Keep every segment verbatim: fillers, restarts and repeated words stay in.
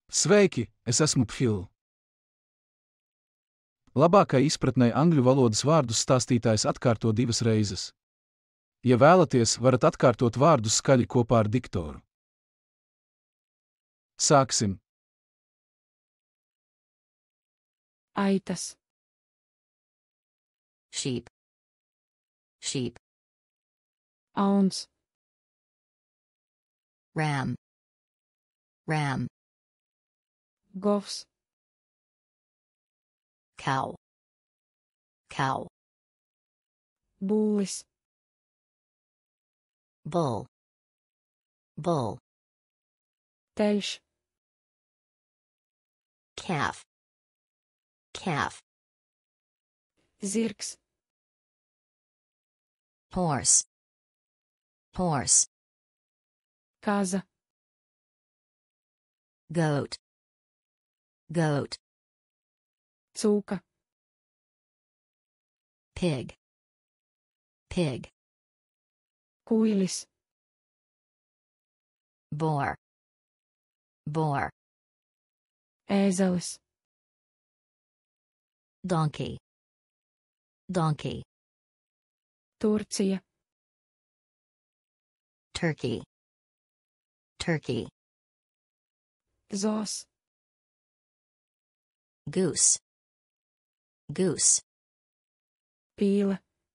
Sveiki, es esmu Phil. Labākai izpratnei angļu valodas vārdus stāstītājs atkārto divas reizes. Ja vēlaties, varat atkārtot vārdus skaļi kopā ar diktoru. Sāksim. Aitas. Sheep. Sheep. Auns. Ram. Ram. Govs. Cow. Cow. Bullis. Bull. Bull. Teļš. Calf. Calf. Zirgs. Horse. Horse. Kaza. Goat. Goat. Cūka. Pig. Pig. Kuilis. Boar. Boar. Ēzelis. Donkey. Donkey. Turcija. Turkey. Turkey. Zos. Goose. Goose. Pīle.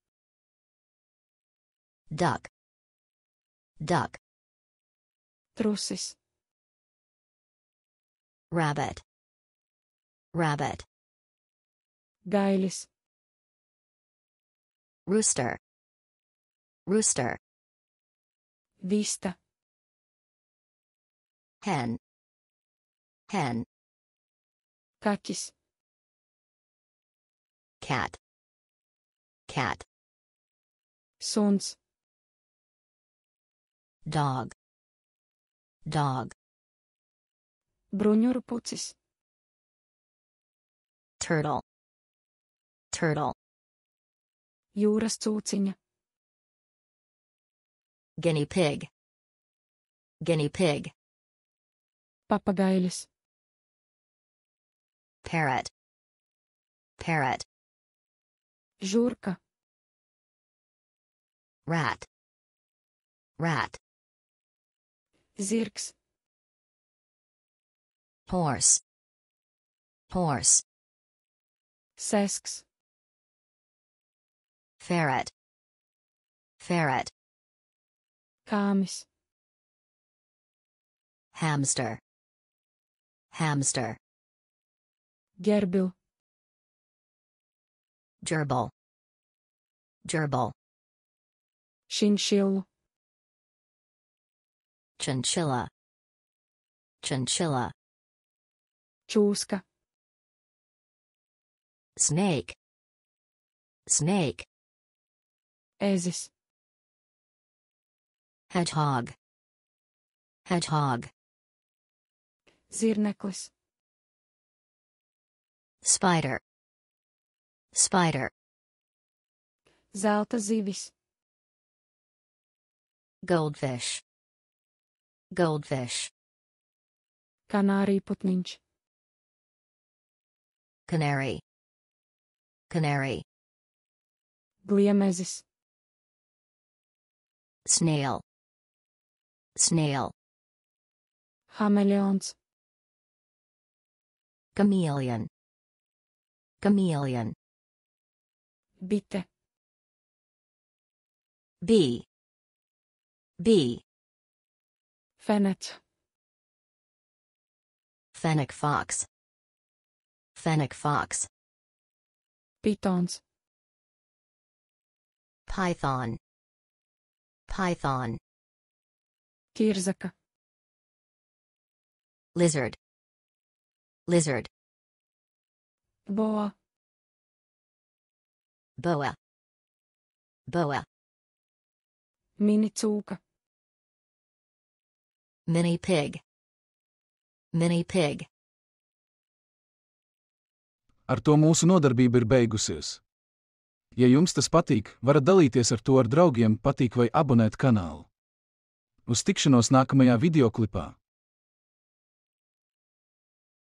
Duck. Duck. Trusis. Rabbit. Rabbit. Gailis. Rooster. Rooster. Vista. Hen. Hen. Kaķis. Cat. Cat. Suns. Dog. Dog. Bruņurupucis. Turtle. Turtle. Jūras cūciņa. Guinea pig. Guinea pig. Papagailis. Parrot. Parrot. Žurka. Rat. Rat. Zirgs. Horse. Horse. Sesks. Ferret. Ferret. Kāmis. Hamster. Hamster. Gerbil. Gerbil. Gerbil. Šinšillu. Chinchilla. Chinchilla. Čūska. Snake. Snake. Ezis. Hedgehog. Hedgehog. Zirneklis. Spider. Spider. Zelta zivis. Goldfish. Goldfish. Kanārīputniņš. Canary. Canary. Gliemezis. Snail. Snail. Hameļons. Chameleon. Chameleon. Bite. Bee. Bee. Fenets. Fennec fox. Fennec fox. Pitons. Python. Python. Kirzaka. Lizard. Lizard. Boa. Boa. Boa. Mini cūka. Mini pig. Mini pig. Ar to mūsu nodarbība ir beigusies. Ja jums tas patīk, varat dalīties ar to ar draugiem, patīk vai abonēt kanālu. Uz tikšanos nākamajā videoklipā!